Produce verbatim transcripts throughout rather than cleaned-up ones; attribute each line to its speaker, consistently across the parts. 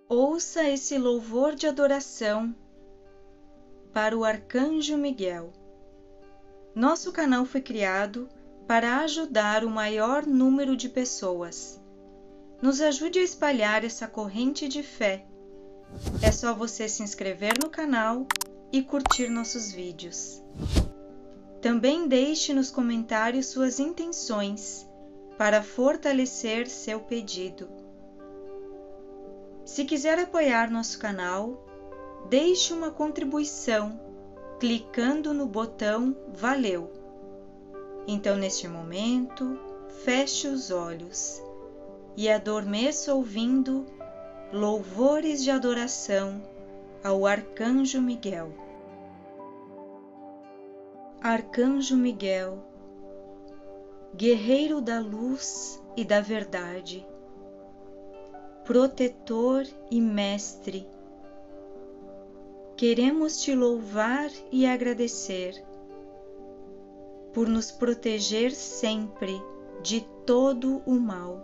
Speaker 1: Ouça esse louvor de adoração para o Arcanjo Miguel. Nosso canal foi criado para ajudar o maior número de pessoas. Nos ajude a espalhar essa corrente de fé. É só você se inscrever no canal e curtir nossos vídeos. Também deixe nos comentários suas intenções para fortalecer seu pedido. Se quiser apoiar nosso canal, deixe uma contribuição clicando no botão Valeu. Então, neste momento, feche os olhos e adormeça ouvindo louvores de adoração ao Arcanjo Miguel. Arcanjo Miguel, guerreiro da luz e da verdade, protetor e mestre, queremos te louvar e agradecer por nos proteger sempre de todo o mal.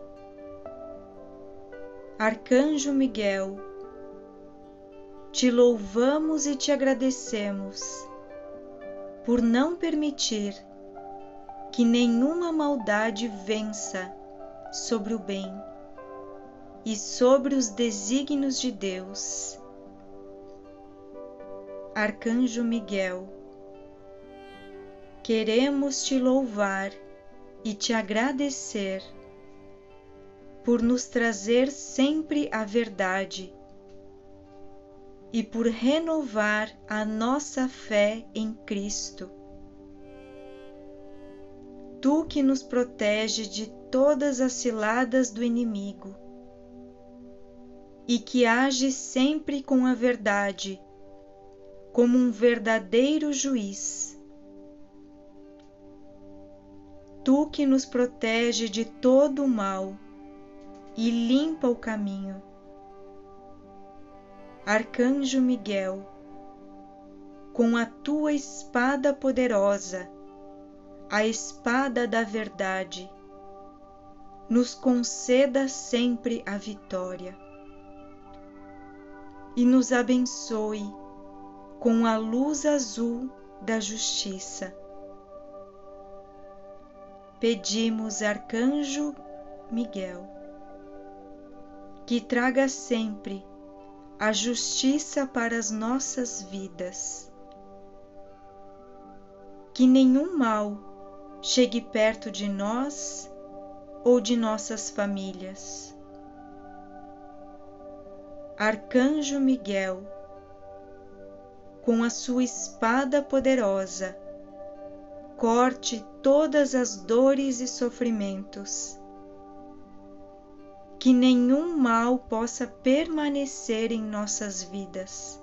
Speaker 1: Arcanjo Miguel, te louvamos e te agradecemos por não permitir que nenhuma maldade vença sobre o bem e sobre os desígnios de Deus. Arcanjo Miguel, queremos te louvar e te agradecer por nos trazer sempre a verdade e por renovar a nossa fé em Cristo. Tu que nos protege de todas as ciladas do inimigo e que age sempre com a verdade, como um verdadeiro juiz. Tu que nos protege de todo o mal e limpa o caminho. Arcanjo Miguel, com a tua espada poderosa, a espada da verdade, nos conceda sempre a vitória e nos abençoe com a luz azul da justiça. Pedimos, Arcanjo Miguel, que traga sempre a justiça para as nossas vidas, que nenhum mal chegue perto de nós ou de nossas famílias. Arcanjo Miguel, com a sua espada poderosa, corte todas as dores e sofrimentos, que nenhum mal possa permanecer em nossas vidas.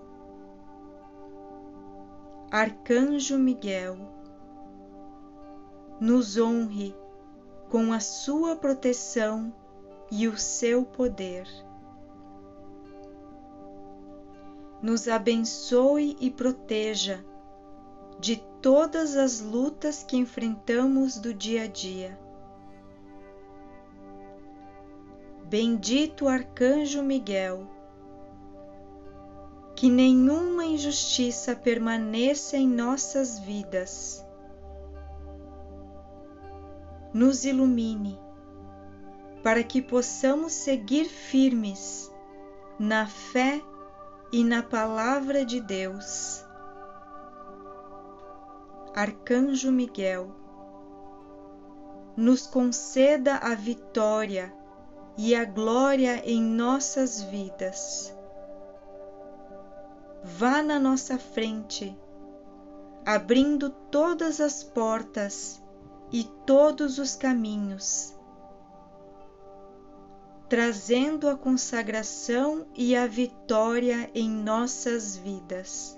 Speaker 1: Arcanjo Miguel, nos honre com a sua proteção e o seu poder. Nos abençoe e proteja de todas as lutas que enfrentamos do dia a dia. Bendito Arcanjo Miguel, que nenhuma injustiça permaneça em nossas vidas. Nos ilumine para que possamos seguir firmes na fé e na palavra de Deus. Arcanjo Miguel, nos conceda a vitória e a glória em nossas vidas. Vá na nossa frente, abrindo todas as portas e todos os caminhos, trazendo a consagração e a vitória em nossas vidas.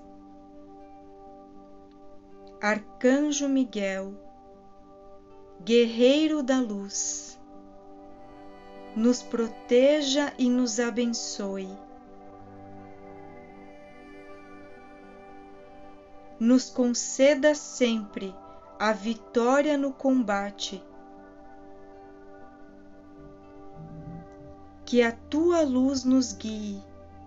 Speaker 1: Arcanjo Miguel, guerreiro da luz, nos proteja e nos abençoe. Nos conceda sempre a vitória no combate. que a tua luz nos guie.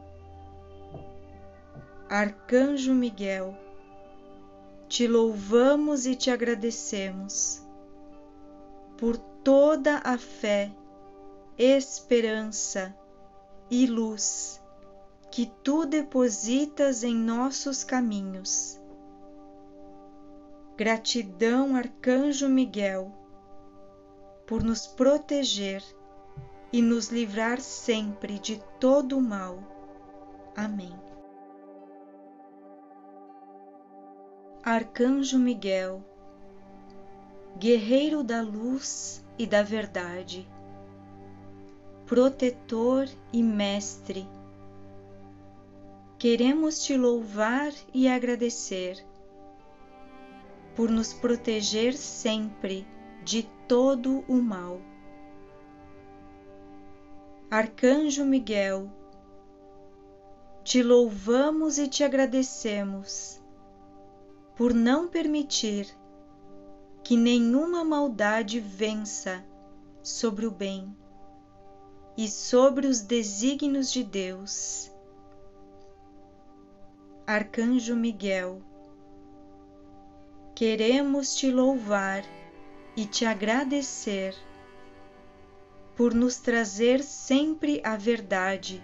Speaker 1: Arcanjo Miguel, te louvamos e te agradecemos por toda a fé, esperança e luz que tu depositas em nossos caminhos. Gratidão, Arcanjo Miguel, por nos proteger e nos livrar sempre de todo o mal. Amém. Arcanjo Miguel, guerreiro da luz e da verdade, protetor e mestre, queremos te louvar e agradecer por nos proteger sempre de todo o mal. Arcanjo Miguel, te louvamos e te agradecemos por não permitir que nenhuma maldade vença sobre o bem e sobre os desígnios de Deus. Arcanjo Miguel, queremos te louvar e te agradecer por nos trazer sempre a verdade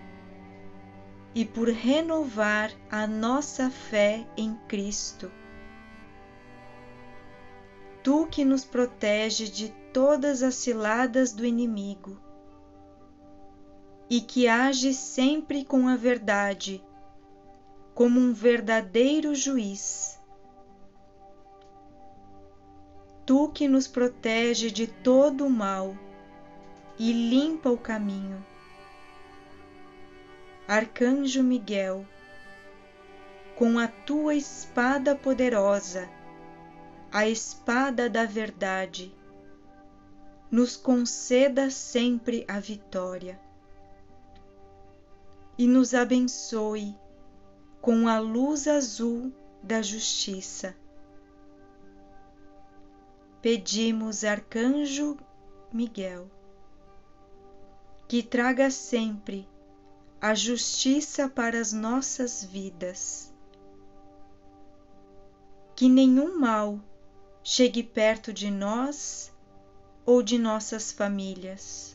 Speaker 1: e por renovar a nossa fé em Cristo. Tu que nos protege de todas as ciladas do inimigo e que age sempre com a verdade, como um verdadeiro juiz. Tu que nos protege de todo o mal e limpa o caminho. Arcanjo Miguel, com a tua espada poderosa, a espada da verdade, nos conceda sempre a vitória e nos abençoe com a luz azul da justiça. Pedimos, Arcanjo Miguel, que traga sempre a justiça para as nossas vidas, que nenhum mal chegue perto de nós ou de nossas famílias.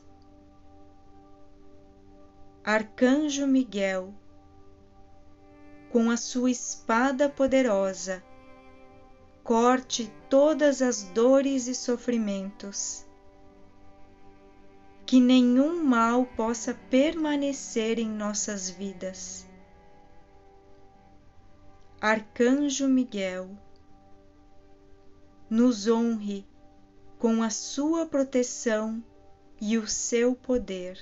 Speaker 1: Arcanjo Miguel, com a sua espada poderosa, corte todas as dores e sofrimentos, que nenhum mal possa permanecer em nossas vidas. Arcanjo Miguel, nos honre com a sua proteção e o seu poder.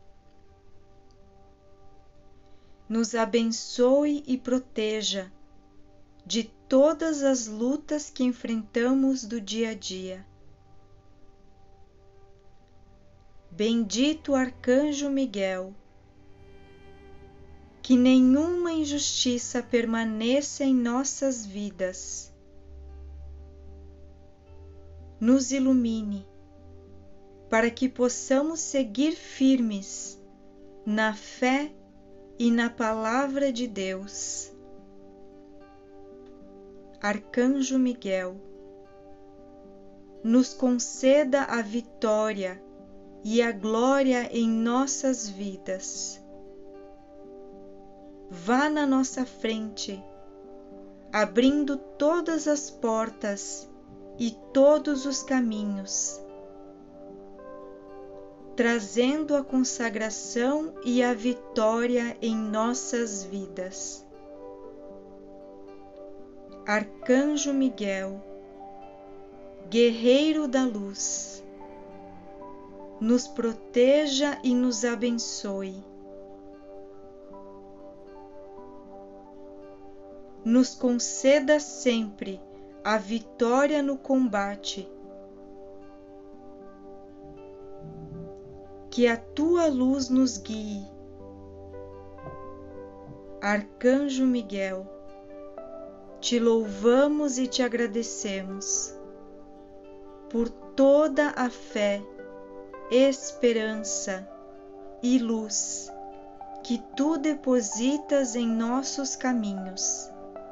Speaker 1: Nos abençoe e proteja de todas as lutas que enfrentamos do dia a dia. Bendito Arcanjo Miguel, que nenhuma injustiça permaneça em nossas vidas. Nos ilumine, para que possamos seguir firmes na fé e na palavra de Deus. Arcanjo Miguel, nos conceda a vitória e a glória em nossas vidas. Vá na nossa frente, abrindo todas as portas e todos os caminhos, trazendo a consagração e a vitória em nossas vidas. Arcanjo Miguel, guerreiro da luz, nos proteja e nos abençoe. Nos conceda sempre a vitória no combate. Que a tua luz nos guie. Arcanjo Miguel, te louvamos e te agradecemos por toda a fé, esperança e luz que tu depositas em nossos caminhos.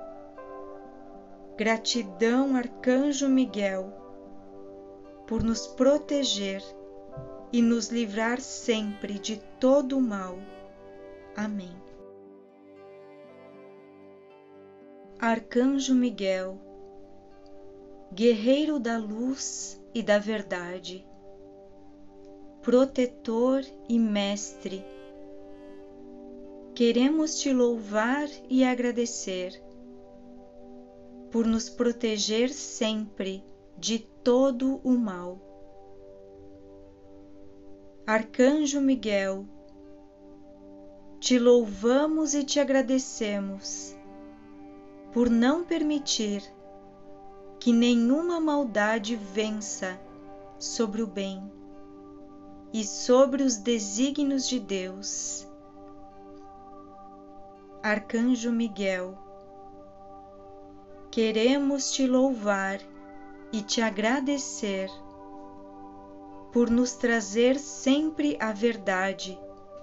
Speaker 1: Gratidão, Arcanjo Miguel, por nos proteger e nos livrar sempre de todo o mal. Amém. Arcanjo Miguel, guerreiro da luz e da verdade, protetor e mestre, queremos te louvar e agradecer por nos proteger sempre de todo o mal. Arcanjo Miguel, te louvamos e te agradecemos por não permitir que nenhuma maldade vença sobre o bem e sobre os desígnios de Deus. Arcanjo Miguel, queremos te louvar e te agradecer por nos trazer sempre a verdade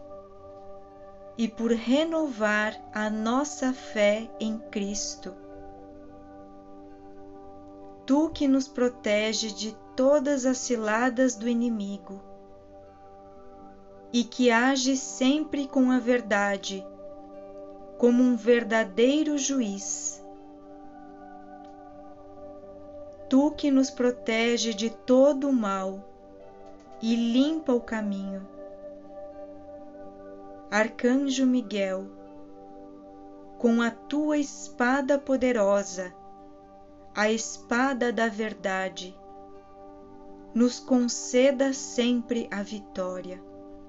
Speaker 1: e por renovar a nossa fé em Cristo. Tu que nos protege de todas as ciladas do inimigo e que age sempre com a verdade, como um verdadeiro juiz. Tu que nos protege de todo o mal e limpa o caminho. Arcanjo Miguel, com a tua espada poderosa, a espada da verdade, nos conceda sempre a vitória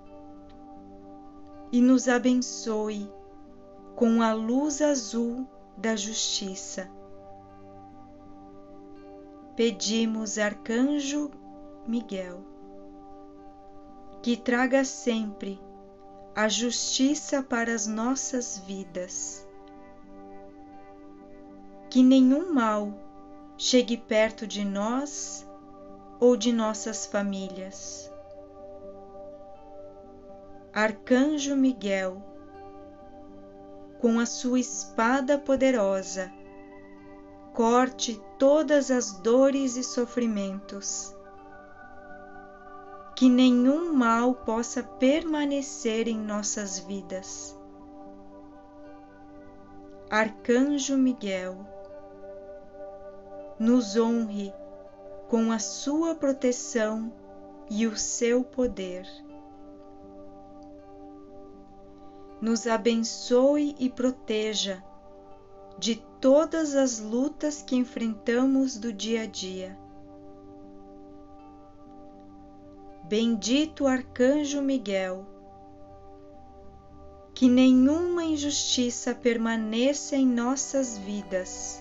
Speaker 1: e nos abençoe com a luz azul da justiça. Pedimos, Arcanjo Miguel, que traga sempre a justiça para as nossas vidas, que nenhum mal chegue perto de nós ou de nossas famílias. Arcanjo Miguel, com a sua espada poderosa, corte todas as dores e sofrimentos, que nenhum mal possa permanecer em nossas vidas. Arcanjo Miguel, nos honre com a sua proteção e o seu poder. Nos abençoe e proteja de todas as lutas que enfrentamos do dia a dia. Bendito Arcanjo Miguel, que nenhuma injustiça permaneça em nossas vidas.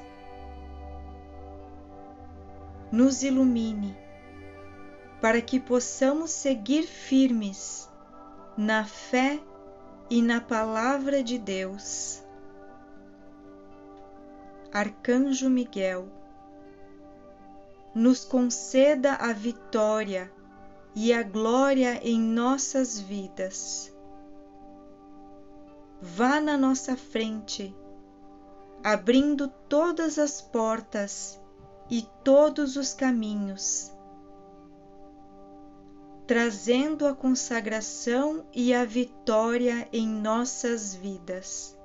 Speaker 1: Nos ilumine para que possamos seguir firmes na fé e na palavra de Deus. Arcanjo Miguel, nos conceda a vitória e a glória em nossas vidas. Vá na nossa frente, abrindo todas as portas e todos os caminhos, trazendo a consagração e a vitória em nossas vidas.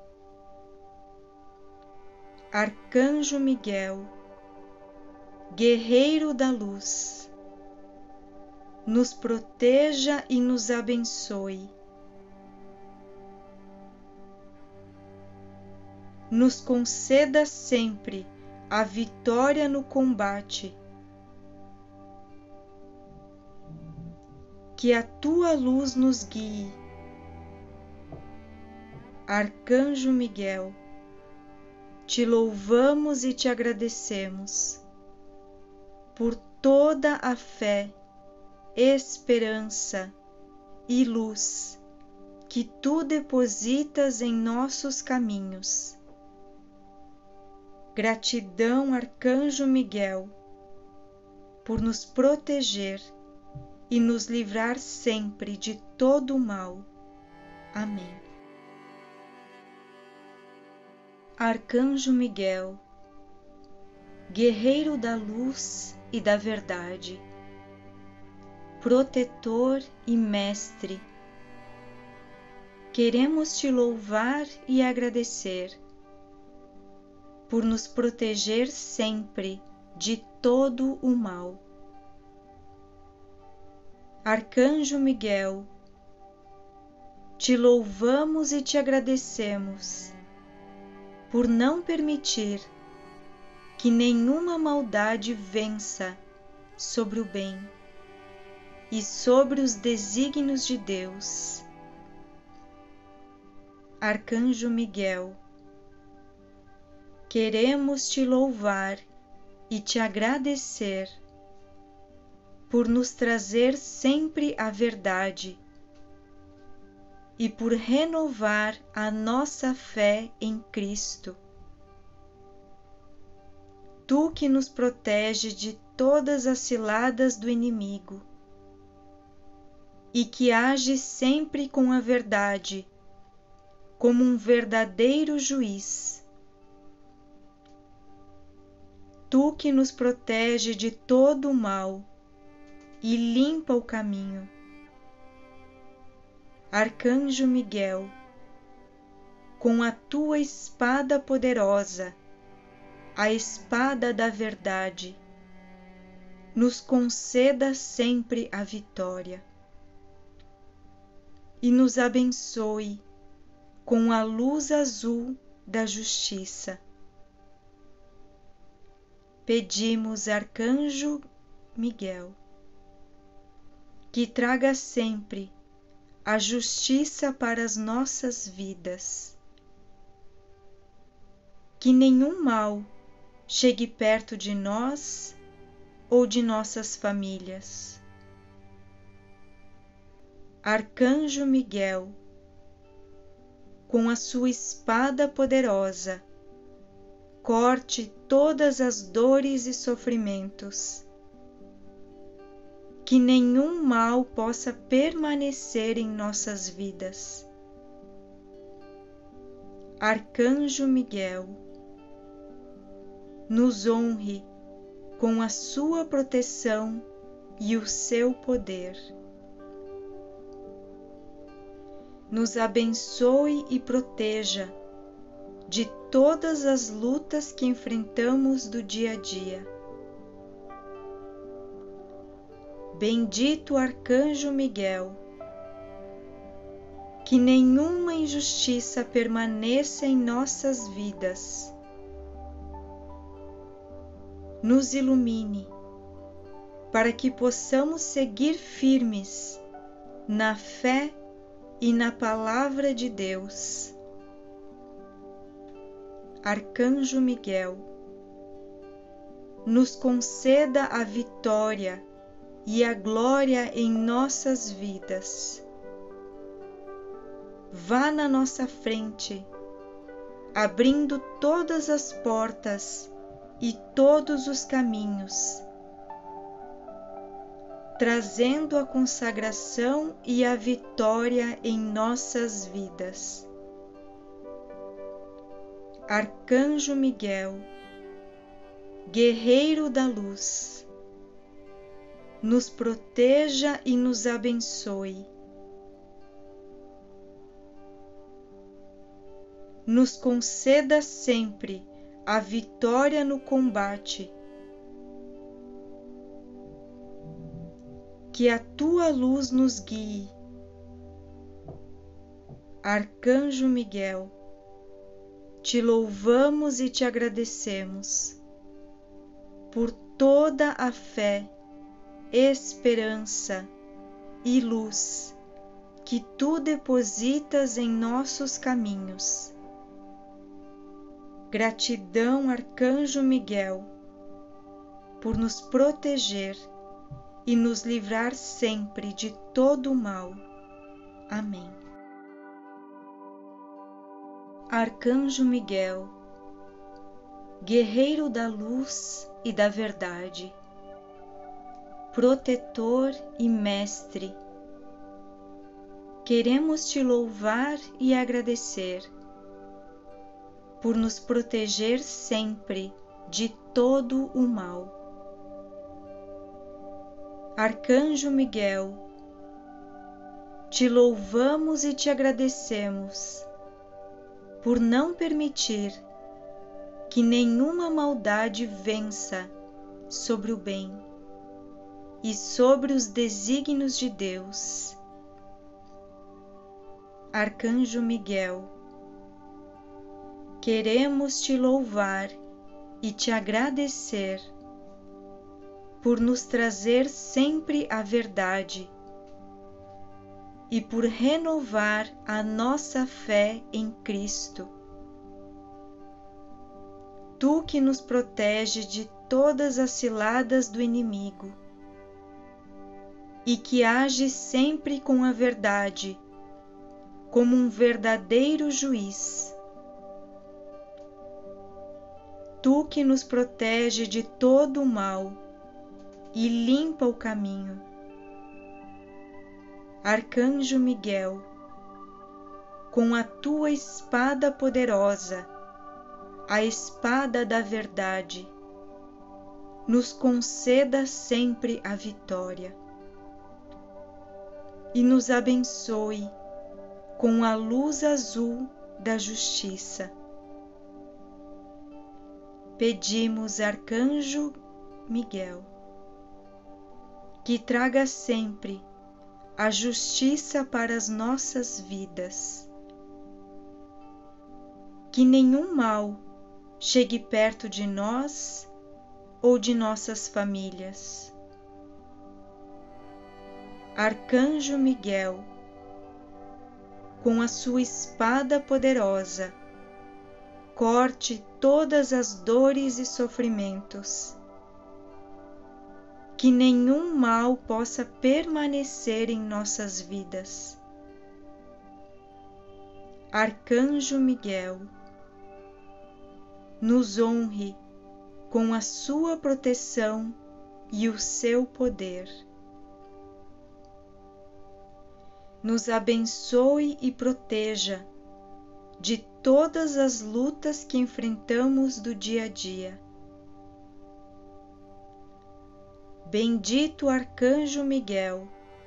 Speaker 1: Arcanjo Miguel, guerreiro da luz, nos proteja e nos abençoe. Nos conceda sempre a vitória no combate. Que a tua luz nos guie. Arcanjo Miguel, te louvamos e te agradecemos por toda a fé, esperança e luz que tu depositas em nossos caminhos. Gratidão, Arcanjo Miguel, por nos proteger e nos livrar sempre de todo o mal. Amém. Arcanjo Miguel, guerreiro da luz e da verdade, protetor e mestre, queremos te louvar e agradecer por nos proteger sempre de todo o mal. Arcanjo Miguel, te louvamos e te agradecemos por não permitir que nenhuma maldade vença sobre o bem e sobre os desígnios de Deus. Arcanjo Miguel, queremos te louvar e te agradecer por nos trazer sempre a verdade e por renovar a nossa fé em Cristo. Tu que nos protege de todas as ciladas do inimigo e que age sempre com a verdade, como um verdadeiro juiz. Tu que nos protege de todo o mal e limpa o caminho. Arcanjo Miguel, com a tua espada poderosa, a espada da verdade, nos conceda sempre a vitória e nos abençoe com a luz azul da justiça. Pedimos, Arcanjo Miguel, que traga sempre a justiça para as nossas vidas, que nenhum mal chegue perto de nós ou de nossas famílias. Arcanjo Miguel, com a sua espada poderosa, corte todas as dores e sofrimentos, que nenhum mal possa permanecer em nossas vidas. Arcanjo Miguel, nos honre com a sua proteção e o seu poder. Nos abençoe e proteja de todas as lutas que enfrentamos do dia a dia. Bendito Arcanjo Miguel, que nenhuma injustiça permaneça em nossas vidas. Nos ilumine, para que possamos seguir firmes na fé e na palavra de Deus. Arcanjo Miguel, nos conceda a vitória e a glória em nossas vidas. Vá na nossa frente, abrindo todas as portas e todos os caminhos, trazendo a consagração e a vitória em nossas vidas. Arcanjo Miguel, guerreiro da luz, nos proteja e nos abençoe. Nos conceda sempre a vitória no combate. Que a tua luz nos guie. Arcanjo Miguel, te louvamos e te agradecemos por toda a fé, esperança e luz que tu depositas em nossos caminhos. Gratidão, Arcanjo Miguel, por nos proteger e nos livrar sempre de todo o mal. Amém. Arcanjo Miguel, guerreiro da luz e da verdade, protetor e mestre, queremos te louvar e agradecer por nos proteger sempre de todo o mal. Arcanjo Miguel, te louvamos e te agradecemos por não permitir que nenhuma maldade vença sobre o bem e sobre os desígnios de Deus. Arcanjo Miguel, queremos te louvar e te agradecer por nos trazer sempre a verdade e por renovar a nossa fé em Cristo. Tu que nos protege de todas as ciladas do inimigo e que age sempre com a verdade, como um verdadeiro juiz. Tu que nos protege de todo o mal e limpa o caminho. Arcanjo Miguel, com a tua espada poderosa, a espada da verdade, nos conceda sempre a vitória e nos abençoe com a luz azul da justiça. Pedimos, Arcanjo Miguel, que traga sempre a justiça para as nossas vidas, que nenhum mal chegue perto de nós ou de nossas famílias. Arcanjo Miguel, com a sua espada poderosa, corte todas as dores e sofrimentos, que nenhum mal possa permanecer em nossas vidas. Arcanjo Miguel, nos honre com a sua proteção e o seu poder. Nos abençoe e proteja de todas as lutas que enfrentamos do dia a dia. Bendito Arcanjo Miguel,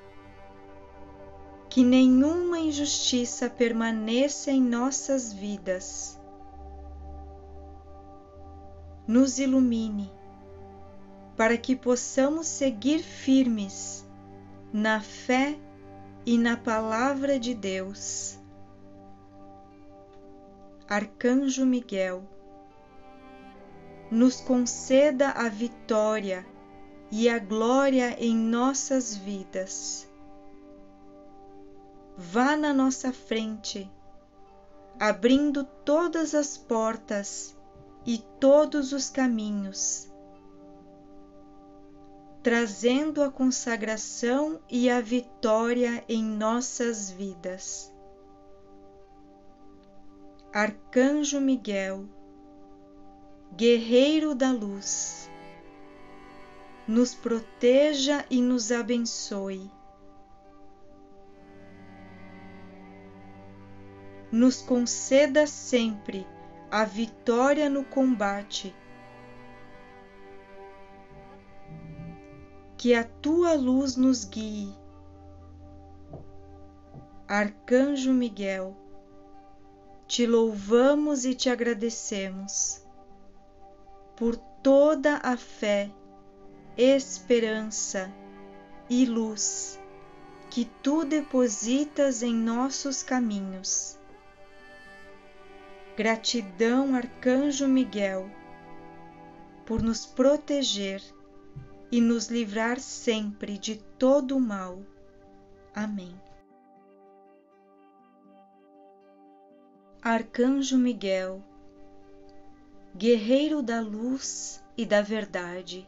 Speaker 1: que nenhuma injustiça permaneça em nossas vidas. Nos ilumine, para que possamos seguir firmes na fé e na palavra de Deus. Arcanjo Miguel, nos conceda a vitória e a glória em nossas vidas. Vá na nossa frente, abrindo todas as portas e todos os caminhos, trazendo a consagração e a vitória em nossas vidas. Arcanjo Miguel, guerreiro da luz, nos proteja e nos abençoe. Nos conceda sempre a vitória no combate. Que a tua luz nos guie. Arcanjo Miguel, te louvamos e te agradecemos por toda a fé, esperança e luz que tu depositas em nossos caminhos. Gratidão, Arcanjo Miguel, por nos proteger e nos livrar sempre de todo o mal. Amém. Arcanjo Miguel, guerreiro da luz e da verdade,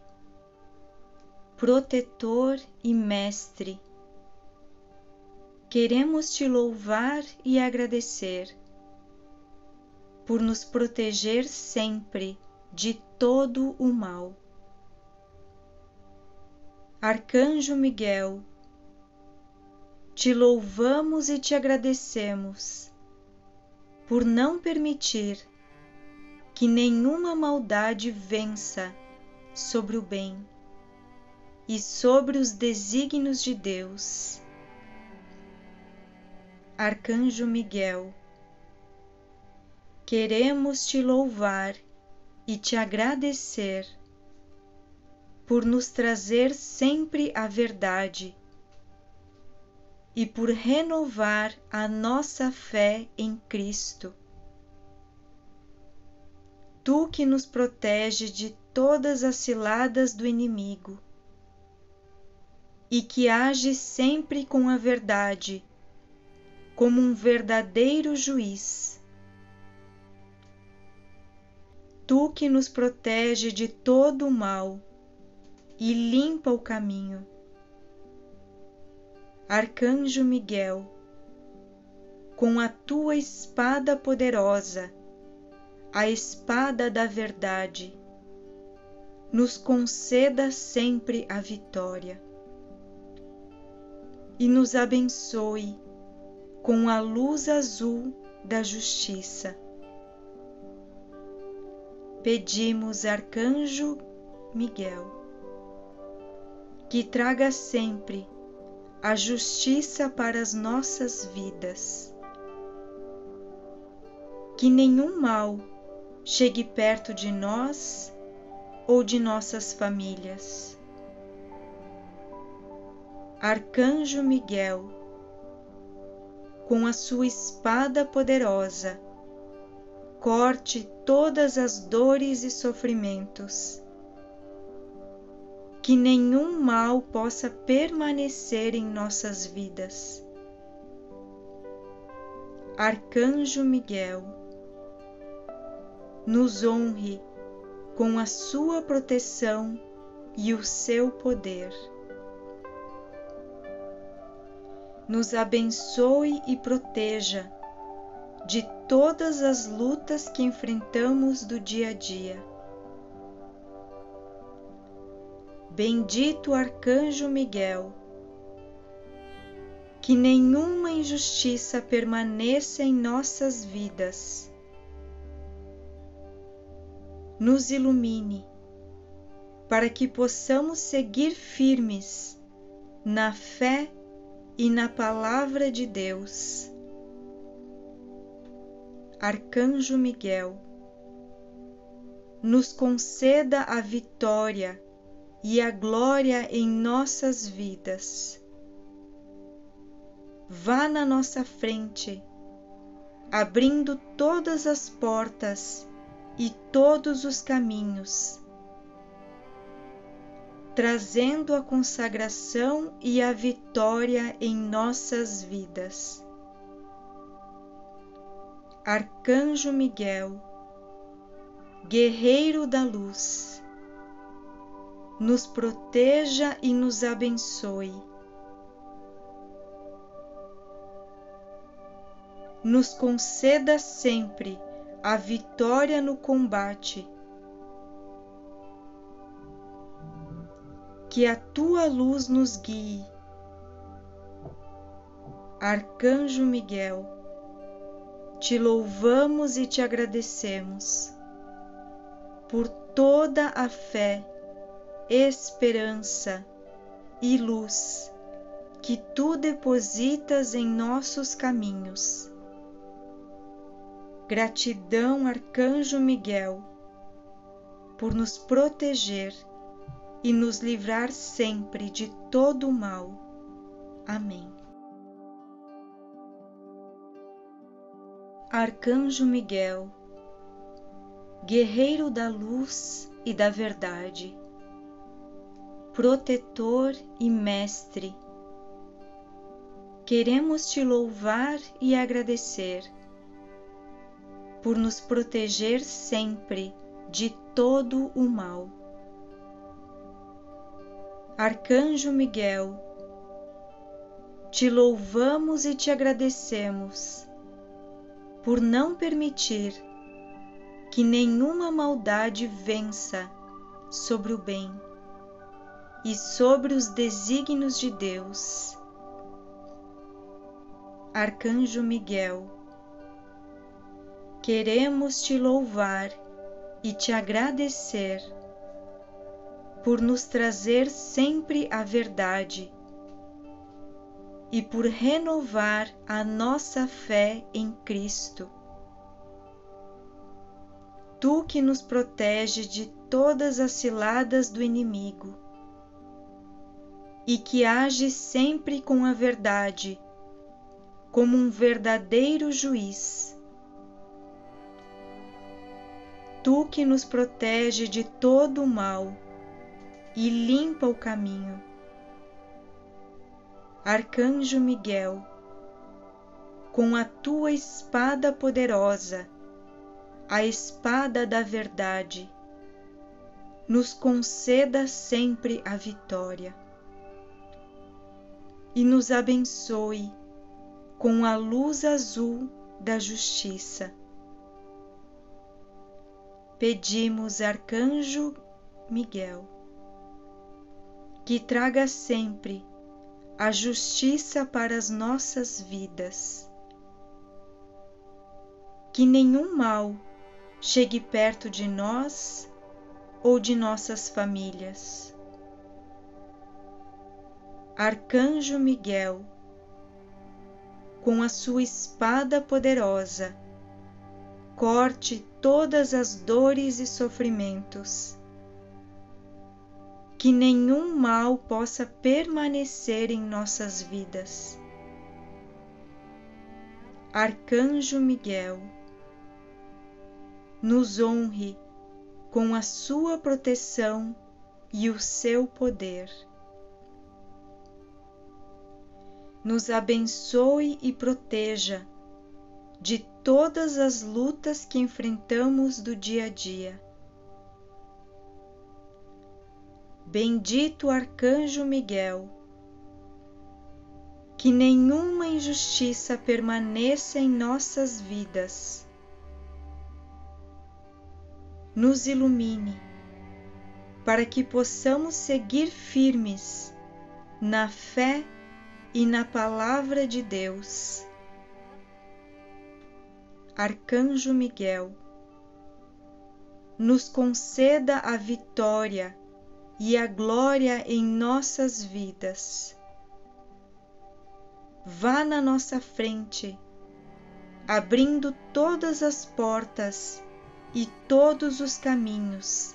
Speaker 1: protetor e mestre, queremos te louvar e agradecer por nos proteger sempre de todo o mal. Arcanjo Miguel, te louvamos e te agradecemos por não permitir que nenhuma maldade vença sobre o bem e sobre os desígnios de Deus. Arcanjo Miguel, queremos te louvar e te agradecer por nos trazer sempre a verdade e por renovar a nossa fé em Cristo. Tu que nos protege de todas as ciladas do inimigo e que age sempre com a verdade, como um verdadeiro juiz. Tu que nos protege de todo o mal e limpa o caminho. Arcanjo Miguel, com a tua espada poderosa, a espada da verdade, nos conceda sempre a vitória e nos abençoe com a luz azul da justiça. Pedimos, Arcanjo Miguel, que traga sempre a justiça para as nossas vidas, que nenhum mal chegue perto de nós ou de nossas famílias. Arcanjo Miguel, com a sua espada poderosa, corte todas as dores e sofrimentos, que nenhum mal possa permanecer em nossas vidas. Arcanjo Miguel, nos honre com a sua proteção e o seu poder. Nos abençoe e proteja de todas as lutas que enfrentamos do dia a dia. Bendito Arcanjo Miguel, que nenhuma injustiça permaneça em nossas vidas. Nos ilumine para que possamos seguir firmes na fé e na palavra de Deus. Arcanjo Miguel, nos conceda a vitória e a glória em nossas vidas. Vá na nossa frente, abrindo todas as portas e todos os caminhos, trazendo a consagração e a vitória em nossas vidas. Arcanjo Miguel, guerreiro da luz, nos proteja e nos abençoe. Nos conceda sempre a vitória no combate. Que a tua luz nos guie. Arcanjo Miguel, te louvamos e te agradecemos por toda a fé, esperança e luz que tu depositas em nossos caminhos. Gratidão, Arcanjo Miguel, por nos proteger e nos livrar sempre de todo o mal. Amém. Arcanjo Miguel, guerreiro da luz e da verdade, protetor e mestre, queremos te louvar e agradecer por nos proteger sempre de todo o mal. Arcanjo Miguel, te louvamos e te agradecemos por não permitir que nenhuma maldade vença sobre o bem e sobre os desígnios de Deus. Arcanjo Miguel, queremos te louvar e te agradecer por nos trazer sempre a verdade e por renovar a nossa fé em Cristo. Tu que nos protege de todas as ciladas do inimigo e que age sempre com a verdade, como um verdadeiro juiz. Tu que nos protege de todo o mal e limpa o caminho. Arcanjo Miguel, com a tua espada poderosa, a espada da verdade, nos conceda sempre a vitória e nos abençoe com a luz azul da justiça. Pedimos, Arcanjo Miguel, que traga sempre a justiça para as nossas vidas, que nenhum mal chegue perto de nós ou de nossas famílias. Arcanjo Miguel, com a sua espada poderosa, corte todas as dores e sofrimentos, que nenhum mal possa permanecer em nossas vidas. Arcanjo Miguel, nos honre com a sua proteção e o seu poder. Nos abençoe e proteja de todas as lutas que enfrentamos do dia a dia. Bendito Arcanjo Miguel, que nenhuma injustiça permaneça em nossas vidas. Nos ilumine, para que possamos seguir firmes na fé e na palavra de Deus. Arcanjo Miguel, nos conceda a vitória e a glória em nossas vidas. Vá na nossa frente, abrindo todas as portas e todos os caminhos,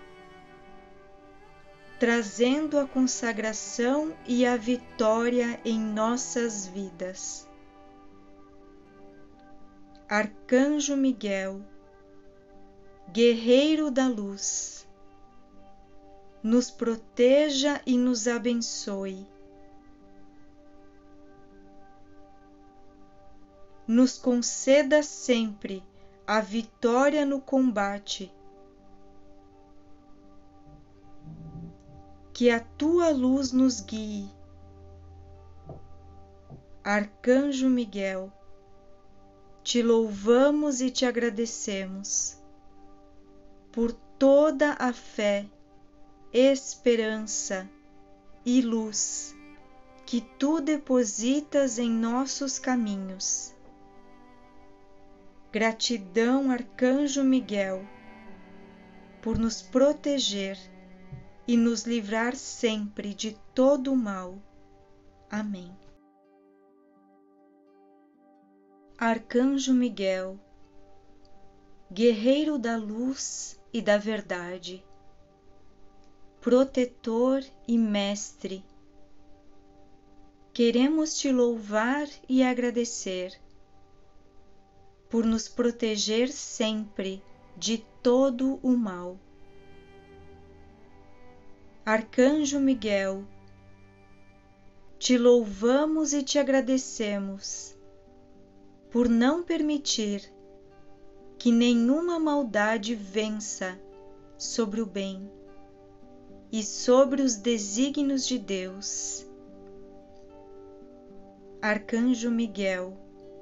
Speaker 1: trazendo a consagração e a vitória em nossas vidas. Arcanjo Miguel, guerreiro da luz, nos proteja e nos abençoe. Nos conceda sempre a vitória no combate. Que a tua luz nos guie. Arcanjo Miguel, te louvamos e te agradecemos por toda a fé, esperança e luz que tu depositas em nossos caminhos. Gratidão, Arcanjo Miguel, por nos proteger e nos livrar sempre de todo o mal. Amém. Arcanjo Miguel, guerreiro da luz e da verdade, protetor e mestre, queremos te louvar e agradecer por nos proteger sempre de todo o mal. Arcanjo Miguel, te louvamos e te agradecemos por não permitir que nenhuma maldade vença sobre o bem e sobre os desígnios de Deus. Arcanjo Miguel,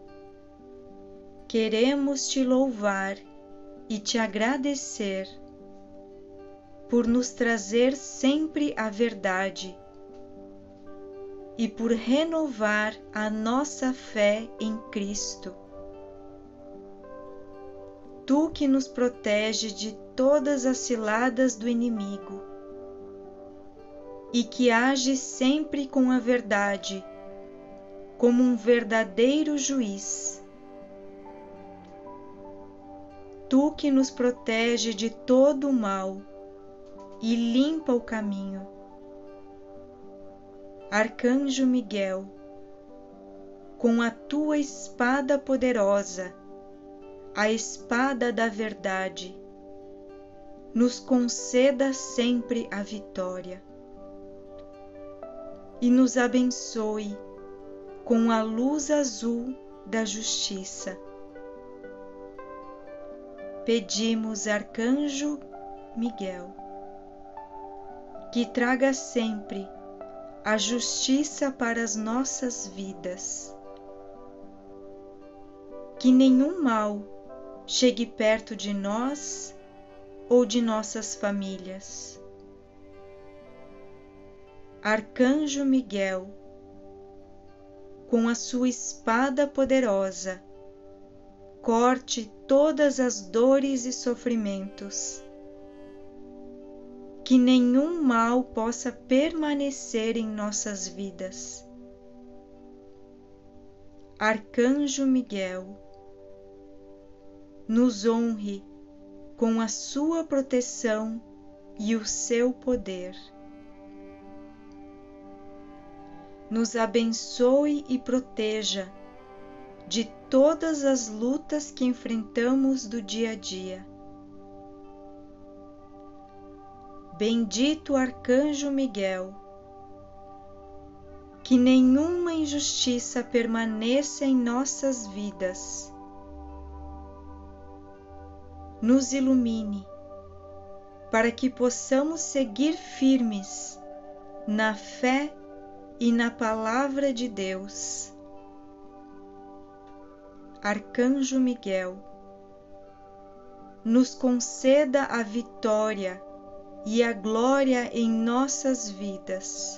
Speaker 1: queremos te louvar e te agradecer por nos trazer sempre a verdade e por renovar a nossa fé em Cristo. Tu que nos protege de todas as ciladas do inimigo e que age sempre com a verdade, como um verdadeiro juiz. Tu que nos protege de todo o mal e limpa o caminho. Arcanjo Miguel, com a tua espada poderosa, a espada da verdade, nos conceda sempre a vitória e nos abençoe com a luz azul da justiça. Pedimos, Arcanjo Miguel, que traga sempre a justiça para as nossas vidas, que nenhum mal chegue perto de nós ou de nossas famílias. Arcanjo Miguel, com a sua espada poderosa, corte todas as dores e sofrimentos, que nenhum mal possa permanecer em nossas vidas. Arcanjo Miguel, nos honre com a sua proteção e o seu poder. Nos abençoe e proteja de todas as lutas que enfrentamos do dia a dia. Bendito Arcanjo Miguel, que nenhuma injustiça permaneça em nossas vidas. Nos ilumine, para que possamos seguir firmes na fé e na palavra de Deus. Arcanjo Miguel, nos conceda a vitória e a glória em nossas vidas.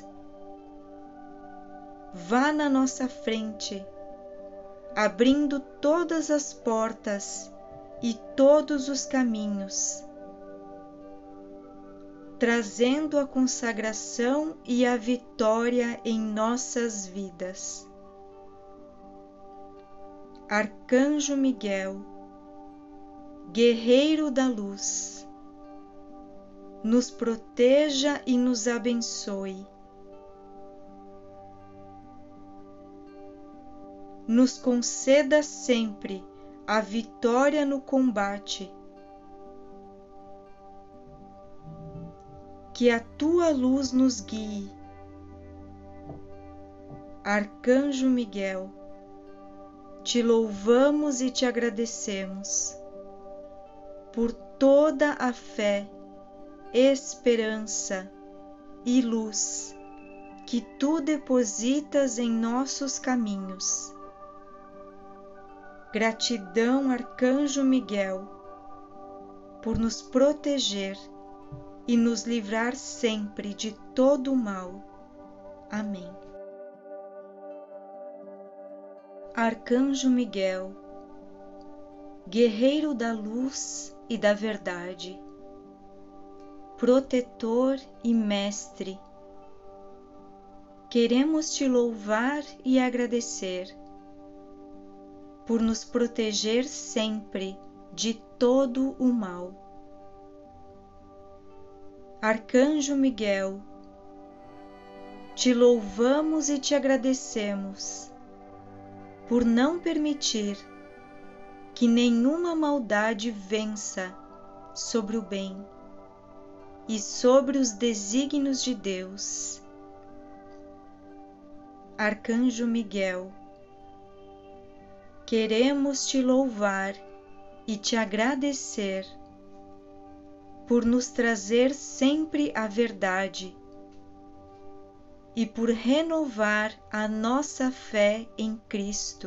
Speaker 1: Vá na nossa frente, abrindo todas as portas e todos os caminhos, trazendo a consagração e a vitória em nossas vidas. Arcanjo Miguel, guerreiro da luz, nos proteja e nos abençoe. Nos conceda sempre a vitória no combate. Que a tua luz nos guie. Arcanjo Miguel, te louvamos e te agradecemos por toda a fé, esperança e luz que tu depositas em nossos caminhos. Gratidão, Arcanjo Miguel, por nos proteger e nos livrar sempre de todo o mal. Amém. Arcanjo Miguel, guerreiro da luz e da verdade, protetor e mestre, queremos te louvar e agradecer por nos proteger sempre de todo o mal. Arcanjo Miguel, te louvamos e te agradecemos por não permitir que nenhuma maldade vença sobre o bem e sobre os desígnios de Deus. Arcanjo Miguel, queremos te louvar e te agradecer por nos trazer sempre a verdade e por renovar a nossa fé em Cristo.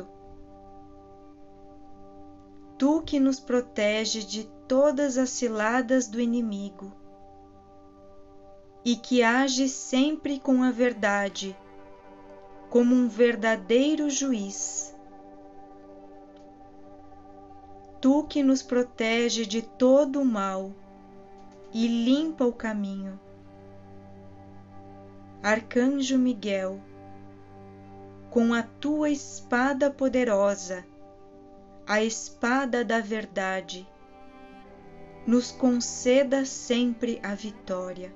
Speaker 1: Tu que nos protege de todas as ciladas do inimigo e que age sempre com a verdade, como um verdadeiro juiz. Tu que nos protege de todo o mal e limpa o caminho. Arcanjo Miguel, com a tua espada poderosa, a espada da verdade, nos conceda sempre a vitória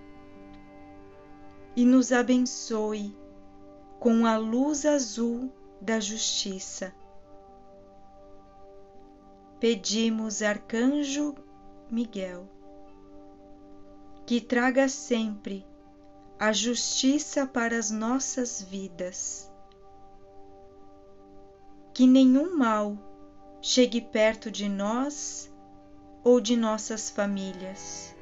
Speaker 1: e nos abençoe com a luz azul da justiça. Pedimos, Arcanjo Miguel, que traga sempre a justiça para as nossas vidas, que nenhum mal chegue perto de nós ou de nossas famílias.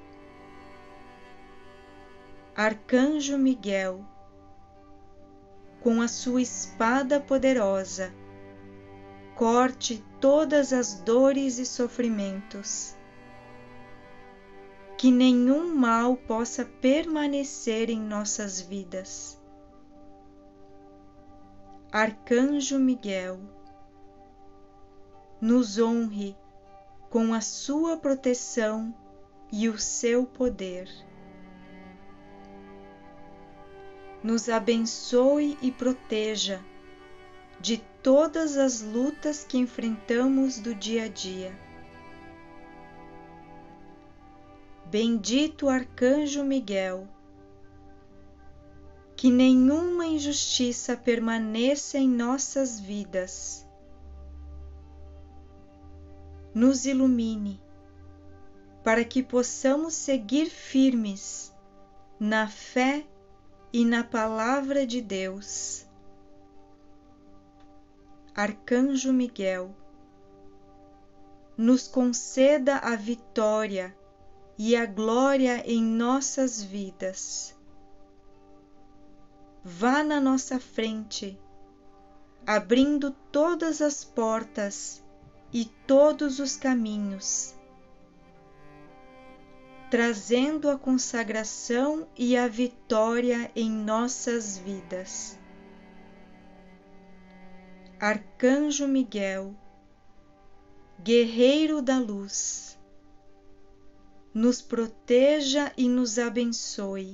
Speaker 1: Arcanjo Miguel, com a sua espada poderosa, corte todas as dores e sofrimentos, que nenhum mal possa permanecer em nossas vidas. Arcanjo Miguel, nos honre com a sua proteção e o seu poder. Nos abençoe e proteja de todas as lutas que enfrentamos do dia a dia. Bendito Arcanjo Miguel, que nenhuma injustiça permaneça em nossas vidas. Nos ilumine, para que possamos seguir firmes na fé e na palavra de Deus. Arcanjo Miguel, nos conceda a vitória e a glória em nossas vidas. Vá na nossa frente, abrindo todas as portas e todos os caminhos, trazendo a consagração e a vitória em nossas vidas. Arcanjo Miguel, guerreiro da luz, nos proteja e nos abençoe.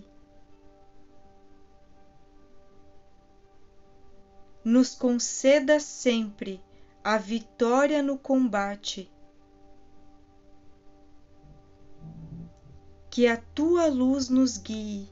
Speaker 1: Nos conceda sempre a vitória no combate. Que a tua luz nos guie.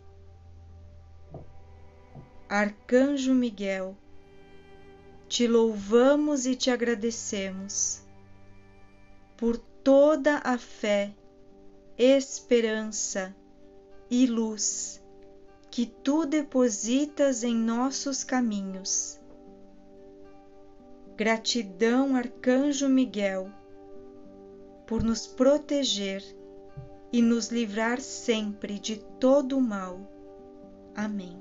Speaker 1: Arcanjo Miguel, te louvamos e te agradecemos por toda a fé, esperança e luz que tu depositas em nossos caminhos. Gratidão, Arcanjo Miguel, por nos proteger e nos livrar sempre de todo o mal. Amém.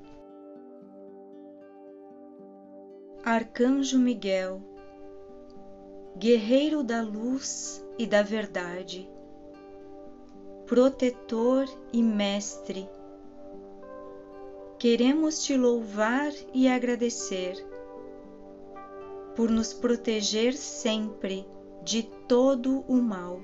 Speaker 1: Arcanjo Miguel, guerreiro da luz e da verdade, protetor e mestre, queremos te louvar e agradecer por nos proteger sempre de todo o mal.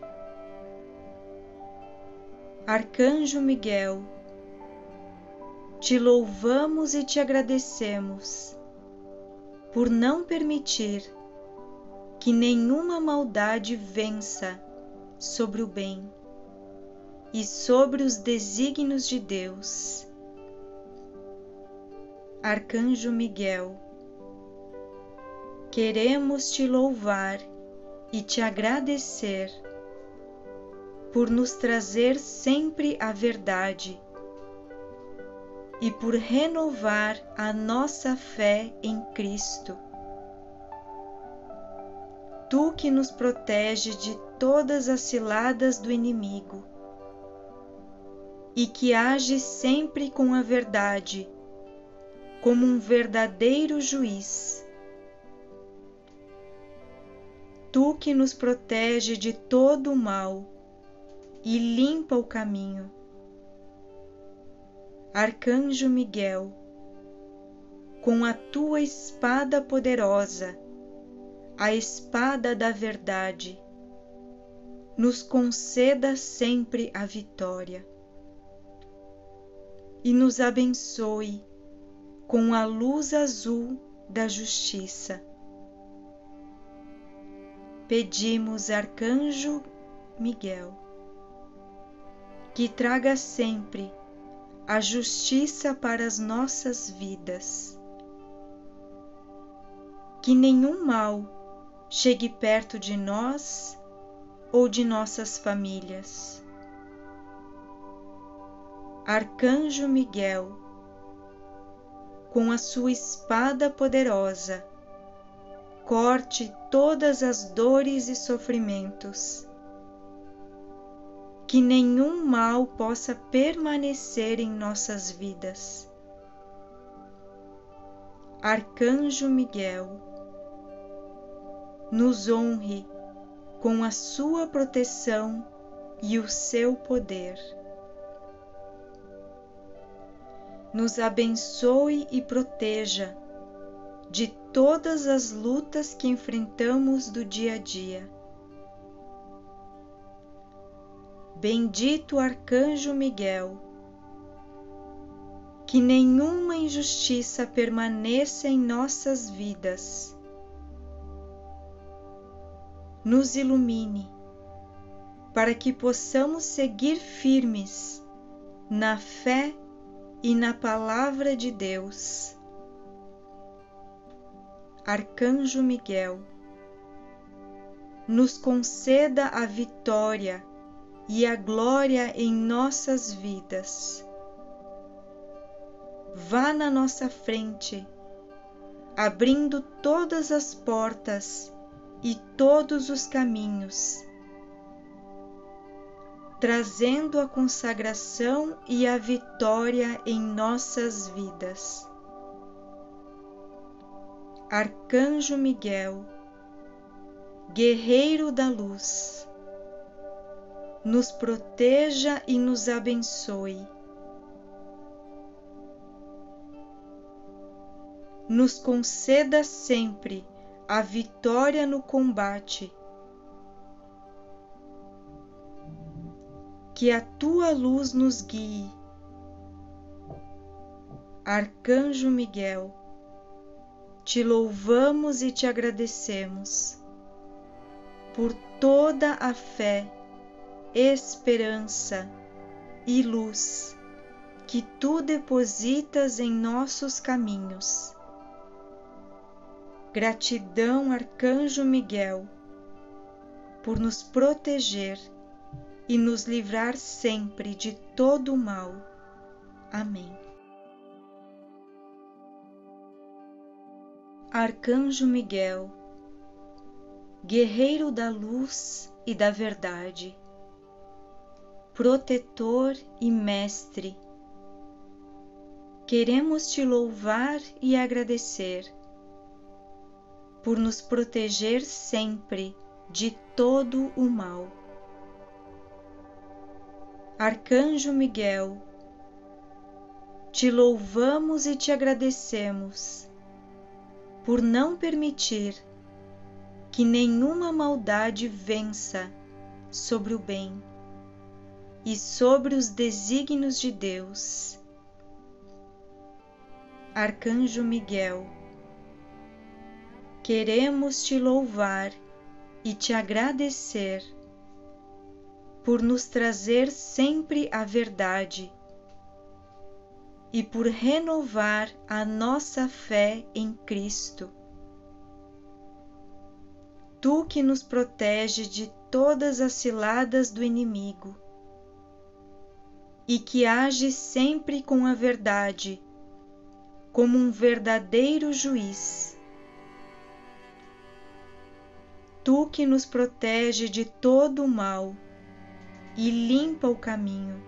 Speaker 1: Arcanjo Miguel, te louvamos e te agradecemos por não permitir que nenhuma maldade vença sobre o bem e sobre os desígnios de Deus. Arcanjo Miguel, queremos te louvar e te agradecer por nos trazer sempre a verdade e por renovar a nossa fé em Cristo. Tu que nos protege de todas as ciladas do inimigo e que age sempre com a verdade, como um verdadeiro juiz. Tu que nos protege de todo o mal e limpa o caminho. Arcanjo Miguel, com a tua espada poderosa, a espada da verdade, nos conceda sempre a vitória e nos abençoe com a luz azul da justiça. Pedimos, Arcanjo Miguel, que traga sempre a justiça para as nossas vidas, que nenhum mal chegue perto de nós ou de nossas famílias. Arcanjo Miguel, com a sua espada poderosa, corte todas as dores e sofrimentos, que nenhum mal possa permanecer em nossas vidas. Arcanjo Miguel, nos honre com a sua proteção e o seu poder. Nos abençoe e proteja de todas as lutas que enfrentamos do dia a dia. Bendito Arcanjo Miguel, que nenhuma injustiça permaneça em nossas vidas. Nos ilumine, para que possamos seguir firmes na fé e na palavra de Deus. Arcanjo Miguel, nos conceda a vitória e a glória em nossas vidas. Vá na nossa frente, abrindo todas as portas e todos os caminhos, trazendo a consagração e a vitória em nossas vidas. Arcanjo Miguel, guerreiro da luz, nos proteja e nos abençoe. Nos conceda sempre a vitória no combate. Que a tua luz nos guie. Arcanjo Miguel, te louvamos e te agradecemos por toda a fé, esperança e luz que tu depositas em nossos caminhos. Gratidão, Arcanjo Miguel, por nos proteger e nos livrar sempre de todo o mal. Amém. Arcanjo Miguel, guerreiro da luz e da verdade, protetor e mestre, queremos te louvar e agradecer por nos proteger sempre de todo o mal. Arcanjo Miguel, te louvamos e te agradecemos por não permitir que nenhuma maldade vença sobre o bem e sobre os desígnios de Deus. Arcanjo Miguel, queremos te louvar e te agradecer por nos trazer sempre a verdade e por renovar a nossa fé em Cristo. Tu que nos protege de todas as ciladas do inimigo e que age sempre com a verdade, como um verdadeiro juiz. Tu que nos protege de todo o mal e limpa o caminho.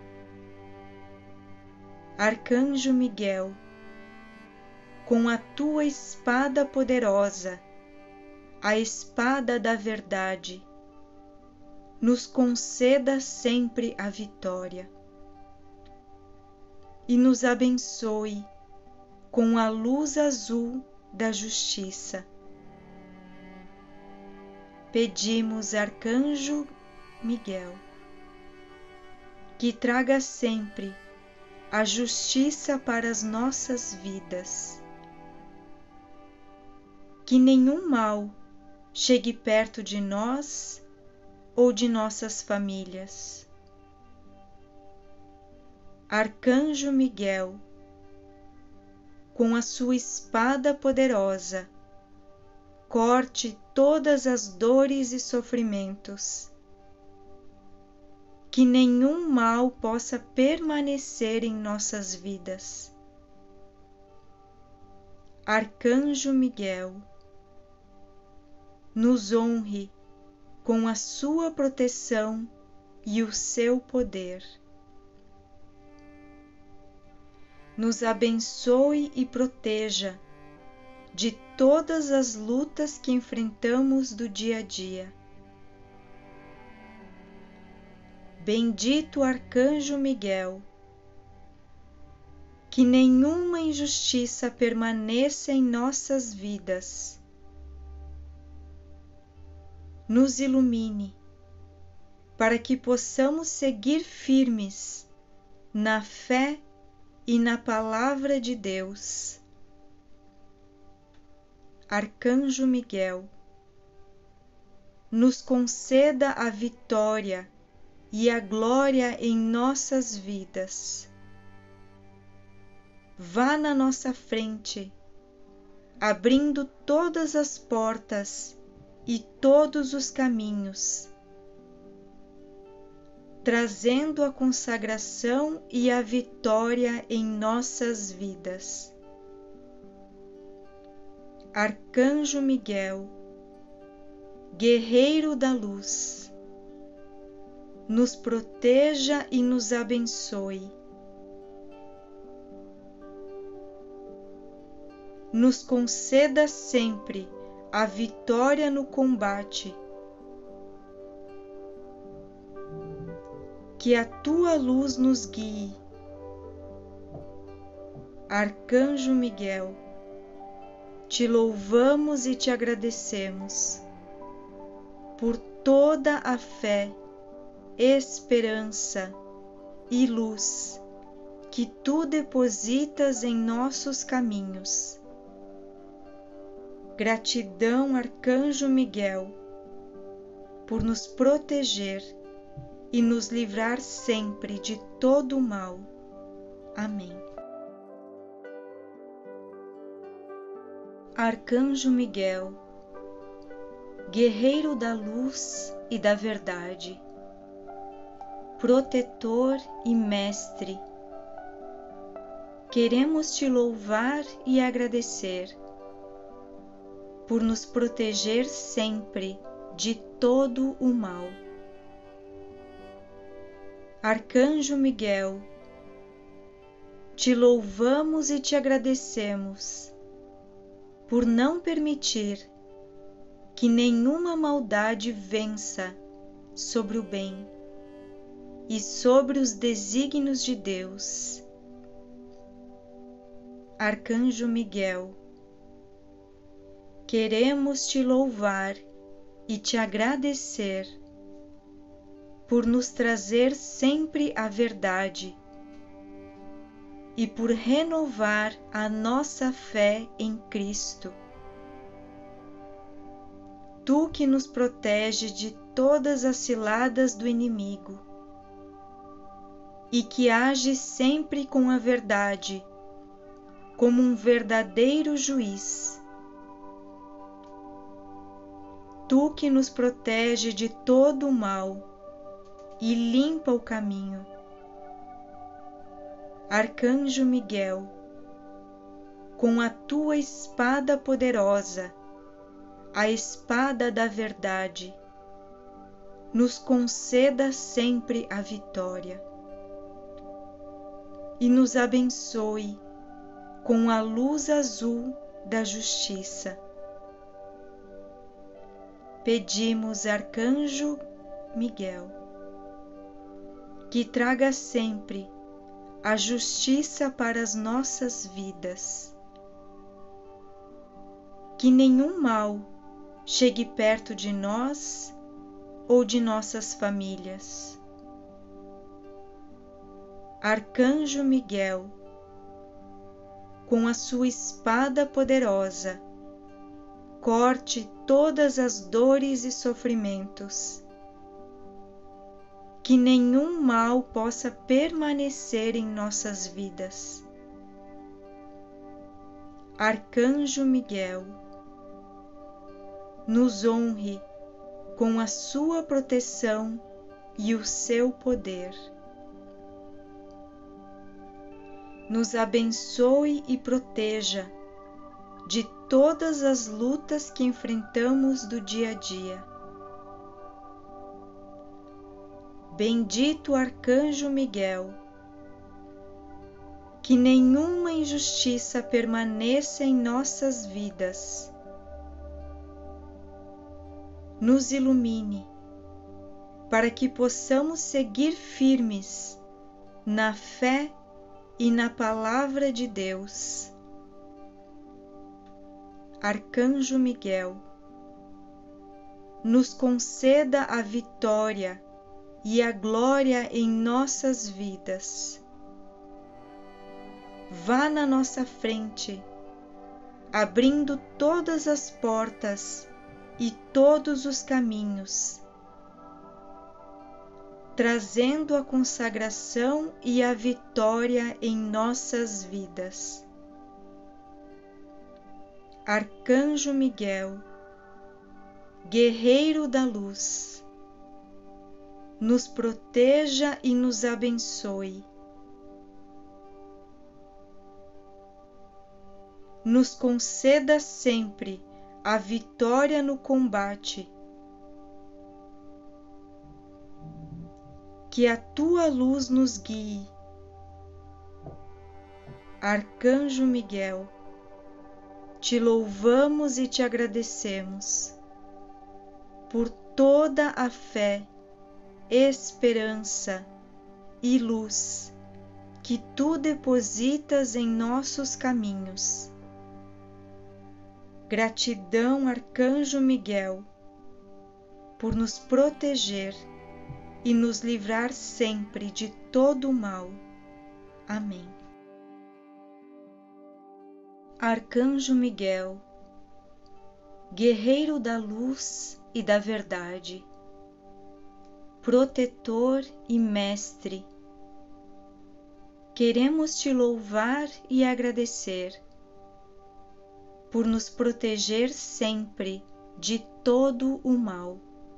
Speaker 1: Arcanjo Miguel, com a tua espada poderosa, a espada da verdade, nos conceda sempre a vitória e nos abençoe com a luz azul da justiça. Pedimos, Arcanjo Miguel, que traga sempre a justiça para as nossas vidas, que nenhum mal chegue perto de nós ou de nossas famílias. Arcanjo Miguel, com a sua espada poderosa, corte todas as dores e sofrimentos, que nenhum mal possa permanecer em nossas vidas. Arcanjo Miguel, nos honre com a sua proteção e o seu poder. Nos abençoe e proteja de todas as lutas que enfrentamos do dia a dia. Bendito Arcanjo Miguel, que nenhuma injustiça permaneça em nossas vidas. Nos ilumine, para que possamos seguir firmes na fé e na palavra de Deus. Arcanjo Miguel, nos conceda a vitória e a glória em nossas vidas. Vá na nossa frente, abrindo todas as portas e todos os caminhos, trazendo a consagração e a vitória em nossas vidas. Arcanjo Miguel, guerreiro da luz, nos proteja e nos abençoe. Nos conceda sempre a vitória no combate. Que a tua luz nos guie. Arcanjo Miguel, te louvamos e te agradecemos por toda a fé, esperança e luz que tu depositas em nossos caminhos. Gratidão, Arcanjo Miguel, por nos proteger e nos livrar sempre de todo o mal. Amém. Arcanjo Miguel, guerreiro da luz e da verdade, protetor e mestre, queremos te louvar e agradecer por nos proteger sempre de todo o mal. Arcanjo Miguel, te louvamos e te agradecemos por não permitir que nenhuma maldade vença sobre o bem e sobre os desígnios de Deus. Arcanjo Miguel, queremos te louvar e te agradecer por nos trazer sempre a verdade e por renovar a nossa fé em Cristo. Tu que nos protege de todas as ciladas do inimigo e que age sempre com a verdade, como um verdadeiro juiz. Tu que nos protege de todo o mal e limpa o caminho. Arcanjo Miguel, com a tua espada poderosa, a espada da verdade, nos conceda sempre a vitória e nos abençoe com a luz azul da justiça. Pedimos, Arcanjo Miguel, que traga sempre a justiça para as nossas vidas. que nenhum mal chegue perto de nós ou de nossas famílias. Arcanjo Miguel, com a sua espada poderosa, corte todas as dores e sofrimentos, que nenhum mal possa permanecer em nossas vidas. Arcanjo Miguel, nos honre com a sua proteção e o seu poder. Nos abençoe e proteja de todas as lutas que enfrentamos do dia a dia. Bendito Arcanjo Miguel, que nenhuma injustiça permaneça em nossas vidas. Nos ilumine, para que possamos seguir firmes na fé e na palavra de Deus. Arcanjo Miguel, nos conceda a vitória e a glória em nossas vidas. Vá na nossa frente, abrindo todas as portas e todos os caminhos, trazendo a consagração e a vitória em nossas vidas. Arcanjo Miguel, guerreiro da luz, nos proteja e nos abençoe. Nos conceda sempre a vitória no combate. Que a tua luz nos guie. Arcanjo Miguel, te louvamos e te agradecemos por toda a fé, esperança e luz que tu depositas em nossos caminhos. Gratidão, Arcanjo Miguel, por nos proteger e nos livrar sempre de todo o mal. Amém. Arcanjo Miguel, guerreiro da luz e da verdade, protetor e mestre, queremos te louvar e agradecer por nos proteger sempre de todo o mal.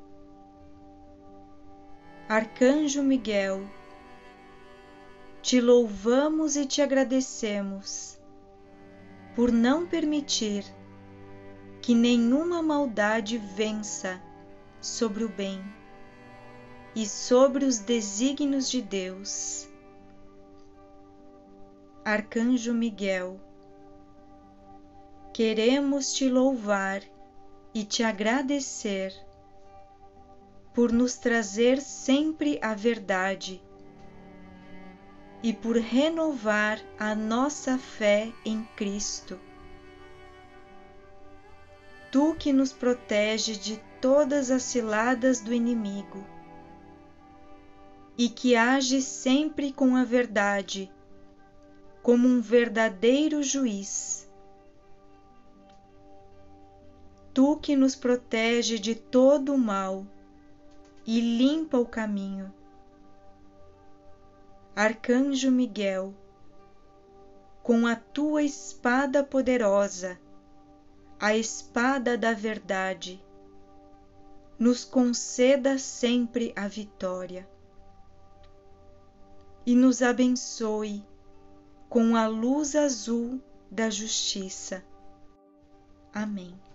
Speaker 1: Arcanjo Miguel, te louvamos e te agradecemos por não permitir que nenhuma maldade vença sobre o bem e sobre os desígnios de Deus. Arcanjo Miguel, queremos te louvar e te agradecer por nos trazer sempre a verdade e por renovar a nossa fé em Cristo. Tu que nos protege de todas as ciladas do inimigo e que age sempre com a verdade, como um verdadeiro juiz. Tu que nos protege de todo o mal e limpa o caminho. Arcanjo Miguel, com a tua espada poderosa, a espada da verdade, nos conceda sempre a vitória e nos abençoe com a luz azul da justiça. Amém.